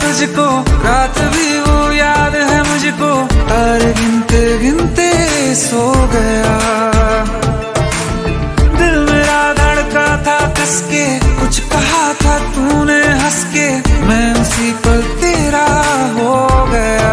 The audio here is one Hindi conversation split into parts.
तुझको, रात भी वो याद है मुझको, तारे गिनते गिनते सो गया। दिल मेरा धड़का था कसके, कुछ कहा था तूने हंस के, मैं उसी पल तेरा हो गया।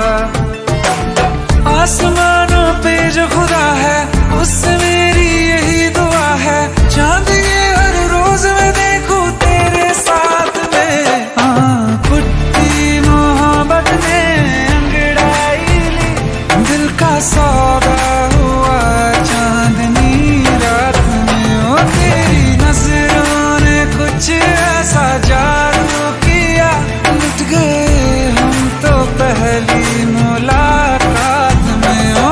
आसमानों पे जो खुदा है, उससे मेरी यही दुआ है, चांद ये हर रोज मैं देखूं तेरे साथ में। कुट्टी मोहब्बत ने अंगड़ाई ली, दिल का सौदा हुआ चांदनी रात में। ओ तेरी नजरों ने कुछ ऐसा जादू किया, लुट गए हम तो पहली मुलाकात में। ओ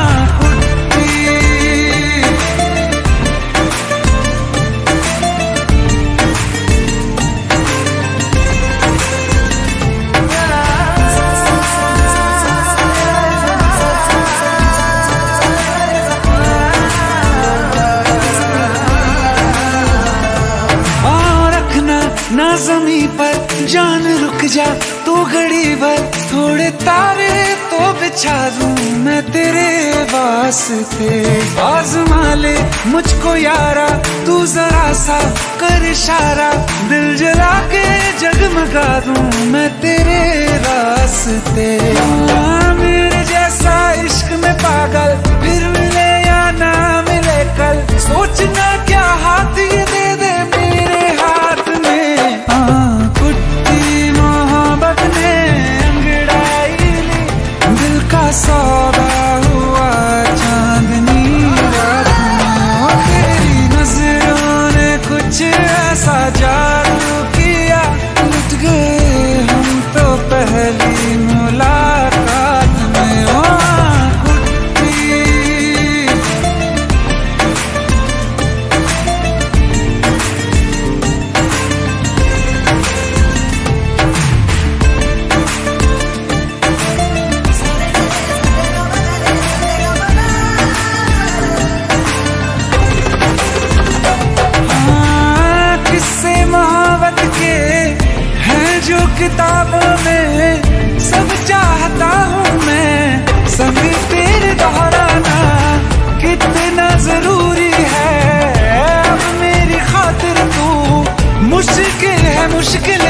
ना ज़मीं पर जान रुक जा तू घड़ी भर, थोड़े तारे तो बिछा दूं मैं तेरे वास्ते। आज़मा ले मुझको यारा, तू जरा सा कर इशारा, दिल जला के जगमगा दूं मैं तेरे रास्ते। मेरे जैसा इश्क में पागल फिर मिले या ना मिले कल, सोचना क्या हाथ ये दे दे मेरे हाथ में। कुट्टी मोहब्बत ने अंगड़ाई ली, दिल का सौदा हुआ चांदनी रात में। ओ तेरी नजरों ने कुछ ऐसा जादू किया, लुट गए हम तो पहली मुलाकात में। ओ किताबों में सब चाहता हूँ मैं, संग तेरे दोहराना कितना जरूरी है। अब मेरी खातिर तू मुश्किल है मुश्किल